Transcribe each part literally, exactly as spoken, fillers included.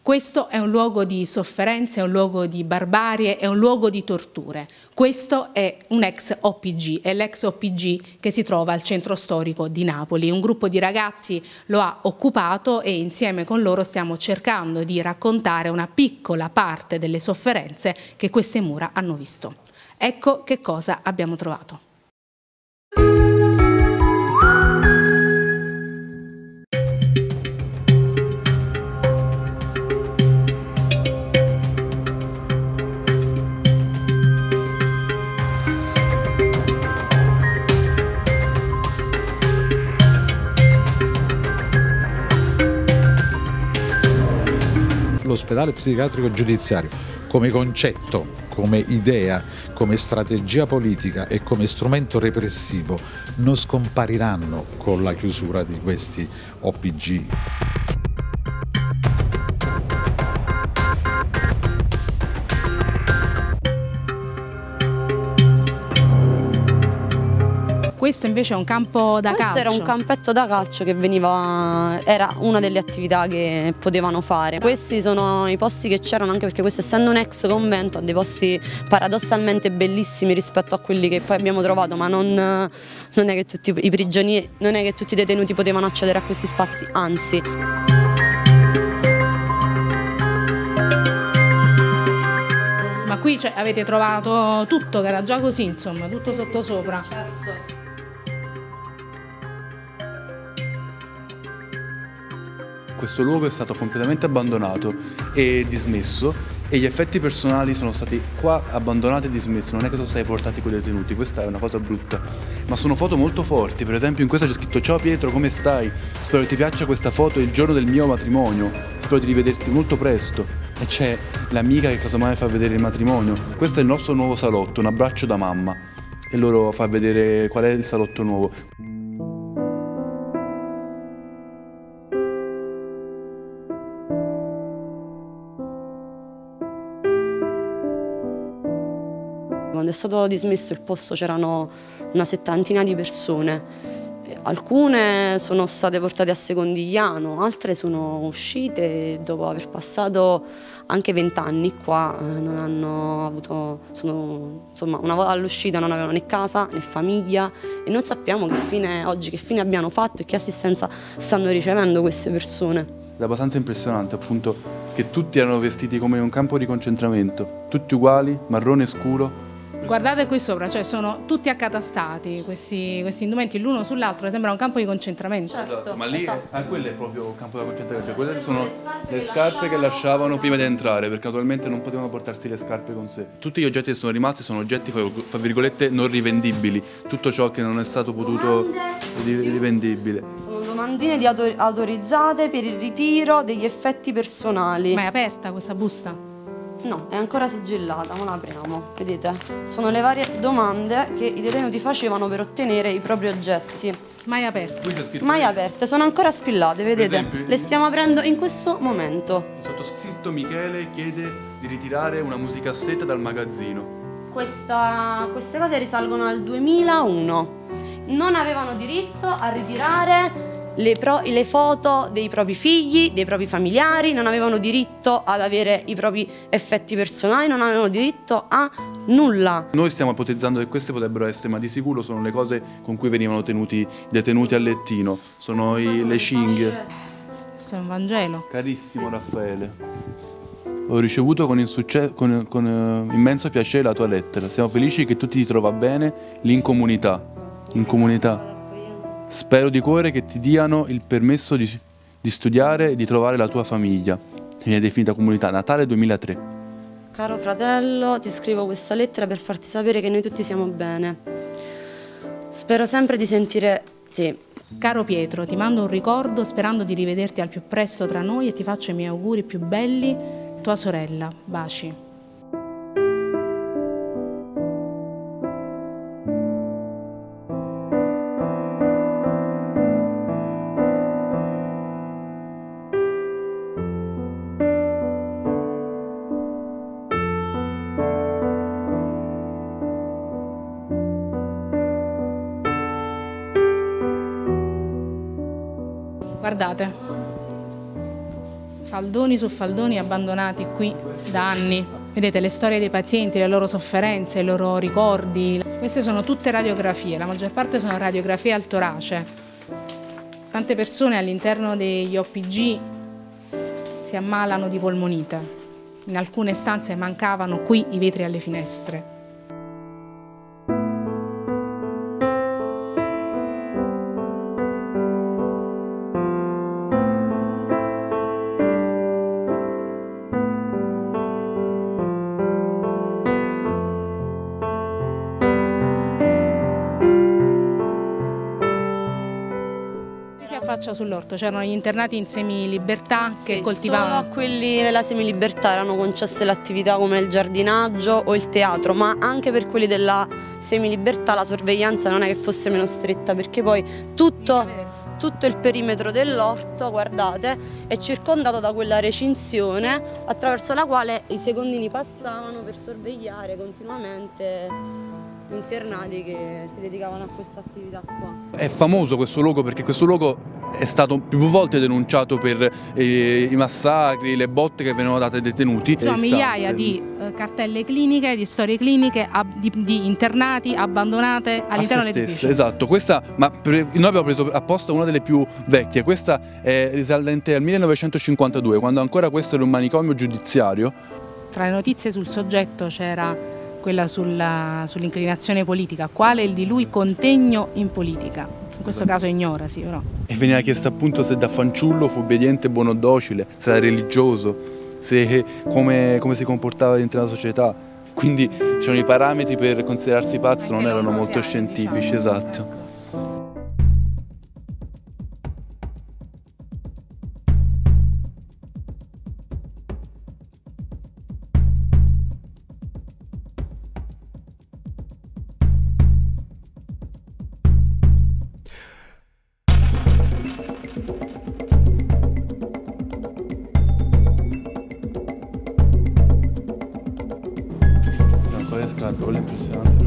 Questo è un luogo di sofferenze, è un luogo di barbarie, è un luogo di torture. Questo è un ex O P G, è l'ex O P G che si trova al centro storico di Napoli. Un gruppo di ragazzi lo ha occupato e insieme con loro stiamo cercando di raccontare una piccola parte delle sofferenze che queste mura hanno visto. Ecco che cosa abbiamo trovato. L'ospedale psichiatrico giudiziario come concetto, come idea, come strategia politica e come strumento repressivo non scompariranno con la chiusura di questi O P G. Questo invece è un campo da Questo calcio. Questo era un campetto da calcio che veniva, era una delle attività che potevano fare. Questi sono i posti che c'erano, anche perché questo, essendo un ex convento, ha dei posti paradossalmente bellissimi rispetto a quelli che poi abbiamo trovato, ma non, non è che tutti i prigionieri, non è che tutti i detenuti potevano accedere a questi spazi, anzi. Ma qui, cioè, avete trovato tutto, che era già così, insomma, tutto sottosopra. Certo. Questo luogo è stato completamente abbandonato e dismesso e gli effetti personali sono stati qua abbandonati e dismessi, non è che sono stati portati con i detenuti, questa è una cosa brutta. Ma sono foto molto forti, per esempio in questa c'è scritto: ciao Pietro, come stai? Spero che ti piaccia questa foto il giorno del mio matrimonio, spero di rivederti molto presto. E c'è l'amica che casomai fa vedere il matrimonio. Questo è il nostro nuovo salotto, un abbraccio da mamma. E loro fa vedere qual è il salotto nuovo. Quando è stato dismesso il posto c'erano una settantina di persone. Alcune sono state portate a Secondigliano, altre sono uscite e dopo aver passato anche vent'anni qua non hanno avuto, sono, insomma, una volta all'uscita non avevano né casa né famiglia e non sappiamo che fine, oggi che fine abbiano fatto e che assistenza stanno ricevendo queste persone. È abbastanza impressionante appunto che tutti erano vestiti come in un campo di concentramento, tutti uguali, marrone scuro. Guardate qui sopra, cioè sono tutti accatastati questi, questi indumenti l'uno sull'altro, sembra un campo di concentramento. Certo, esatto, ma lì esatto. È, ah, quello è proprio un campo di concentramento, quelle sono le scarpe, le scarpe che lasciavano prima di entrare, perché naturalmente non potevano portarsi le scarpe con sé. Tutti gli oggetti che sono rimasti sono oggetti, fra virgolette, non rivendibili, tutto ciò che non è stato potuto rivendibile. Sono domandine di autor autorizzate per il ritiro degli effetti personali. Ma è aperta questa busta? No, è ancora sigillata, ma la apriamo, vedete? Sono le varie domande che i detenuti facevano per ottenere i propri oggetti. Mai aperte? Mai aperte, sono ancora spillate, vedete? Esempio, le stiamo aprendo in questo momento. Il sottoscritto Michele chiede di ritirare una musicassetta dal magazzino. Questa, queste cose risalgono al duemilauno. Non avevano diritto a ritirare Le, pro, le foto dei propri figli, dei propri familiari, non avevano diritto ad avere i propri effetti personali, non avevano diritto a nulla. Noi stiamo ipotizzando che queste potrebbero essere, ma di sicuro sono le cose con cui venivano tenuti detenuti a lettino, sono i, le cinghie. Questo è un Vangelo. Carissimo Raffaele, ho ricevuto con, con, con uh, immenso piacere la tua lettera, siamo felici che tu ti trova bene lì in comunità, in comunità. Spero di cuore che ti diano il permesso di, di studiare e di trovare la tua famiglia, che viene definita comunità. Natale duemilatré. Caro fratello, ti scrivo questa lettera per farti sapere che noi tutti siamo bene. Spero sempre di sentire te. Caro Pietro, ti mando un ricordo sperando di rivederti al più presto tra noi e ti faccio i miei auguri più belli. Tua sorella. Baci. Guardate, Faldoni su faldoni abbandonati qui da anni. Vedete le storie dei pazienti, le loro sofferenze, i loro ricordi. Queste sono tutte radiografie, la maggior parte sono radiografie al torace. Tante persone all'interno degli O P G si ammalano di polmonite. In alcune stanze mancavano qui i vetri alle finestre. Faccia sull'orto, c'erano gli internati in semilibertà che sì, coltivavano. Solo a quelli della semilibertà erano concesse le attività come il giardinaggio o il teatro, ma anche per quelli della semilibertà la sorveglianza non è che fosse meno stretta, perché poi tutto, tutto il perimetro dell'orto, guardate, è circondato da quella recinzione attraverso la quale i secondini passavano per sorvegliare continuamente internati che si dedicavano a questa attività qua. È famoso questo luogo perché questo luogo è stato più volte denunciato per eh, i massacri, le botte che venivano date ai detenuti. Ci sono migliaia di eh, cartelle cliniche, di storie cliniche, di, di internati abbandonate all'interno degli edifici. Esatto, questa, ma per, noi abbiamo preso apposta una delle più vecchie, questa è risalente al millenovecentocinquantadue, quando ancora questo era un manicomio giudiziario. Tra le notizie sul soggetto c'era quella sull'inclinazione politica, quale il di lui contegno in politica. In questo caso ignora, sì, però. E veniva chiesto appunto se da fanciullo fu obbediente, buono, docile, se era religioso, se, come, come si comportava dentro la società. Quindi c'erano i parametri per considerarsi pazzo, non erano molto scientifici, esatto. Quello è impressionante.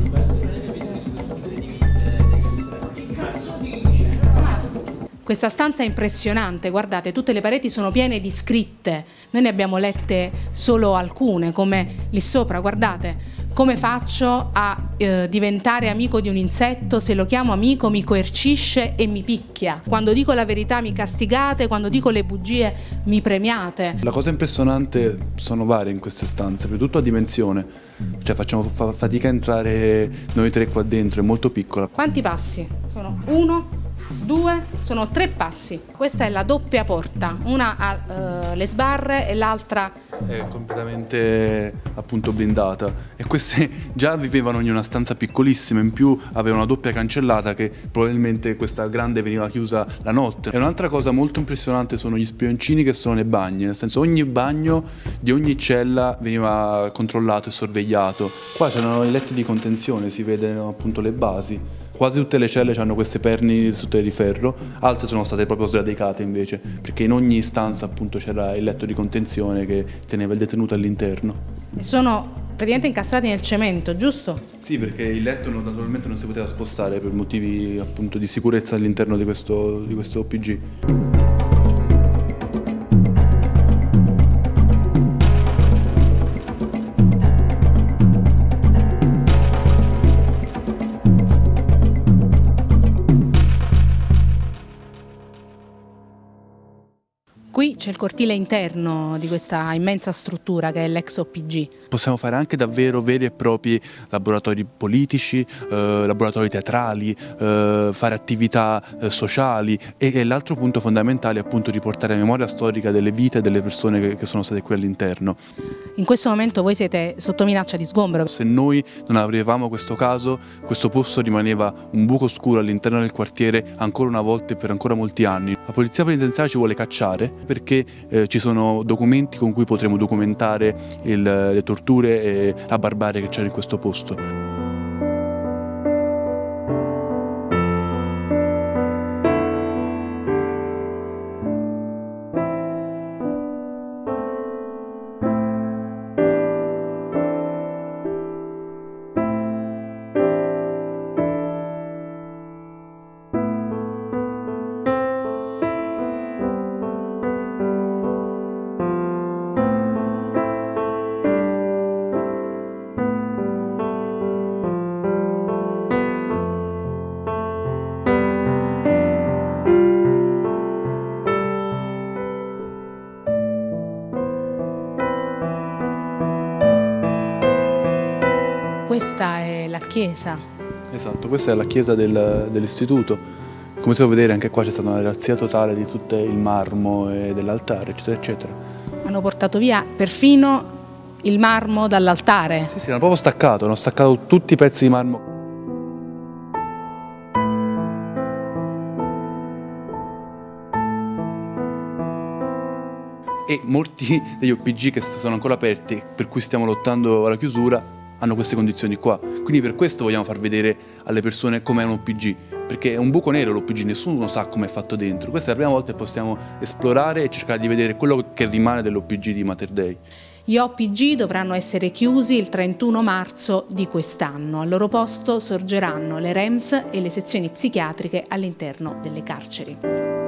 Questa stanza è impressionante, guardate, tutte le pareti sono piene di scritte, noi ne abbiamo lette solo alcune, come lì sopra, guardate, come faccio a eh, diventare amico di un insetto, se lo chiamo amico mi coercisce e mi picchia, quando dico la verità mi castigate, quando dico le bugie mi premiate. La cosa impressionante sono varie in queste stanze, prima di tutto a dimensione, cioè facciamo fa fatica a entrare noi tre qua dentro, è molto piccola. Quanti passi? Sono uno, due, sono tre passi. Questa è la doppia porta, una ha uh, le sbarre e l'altra è completamente appunto blindata, e queste già vivevano in una stanza piccolissima, in più avevano una doppia cancellata che probabilmente questa grande veniva chiusa la notte. E un'altra cosa molto impressionante sono gli spioncini che sono nei bagni, nel senso ogni bagno di ogni cella veniva controllato e sorvegliato. Qua c'erano i letti di contenzione, si vedono appunto le basi. Quasi tutte le celle hanno queste perni tutte di ferro, altre sono state proprio sradicate invece, perché in ogni stanza appunto c'era il letto di contenzione che teneva il detenuto all'interno. E sono praticamente incastrati nel cemento, giusto? Sì, perché il letto naturalmente non si poteva spostare per motivi appunto di sicurezza all'interno di questo, di questo O P G. Qui c'è il cortile interno di questa immensa struttura che è l'ex O P G. Possiamo fare anche davvero veri e propri laboratori politici, eh, laboratori teatrali, eh, fare attività eh, sociali e, e l'altro punto fondamentale è appunto riportare la memoria storica delle vite delle persone che, che sono state qui all'interno. In questo momento voi siete sotto minaccia di sgombero. Se noi non avevamo questo caso, questo posto rimaneva un buco scuro all'interno del quartiere ancora una volta e per ancora molti anni. La polizia penitenziaria ci vuole cacciare perché eh, ci sono documenti con cui potremo documentare il, le torture e la barbarie che c'era in questo posto. questa è la chiesa. Esatto, questa è la chiesa del, dell'istituto. Come si può vedere anche qua c'è stata una razzia totale di tutto il marmo e dell'altare, eccetera, eccetera. Hanno portato via perfino il marmo dall'altare. Sì, sì, hanno proprio staccato, hanno staccato tutti i pezzi di marmo. E molti degli O P G che sono ancora aperti, per cui stiamo lottando alla chiusura, hanno queste condizioni qua. Quindi per questo vogliamo far vedere alle persone com'è un O P G, perché è un buco nero l'O P G, nessuno sa come è fatto dentro. Questa è la prima volta che possiamo esplorare e cercare di vedere quello che rimane dell'O P G di Mater Dei. Gli O P G dovranno essere chiusi il trentuno marzo di quest'anno. Al loro posto sorgeranno le R E M S e le sezioni psichiatriche all'interno delle carceri.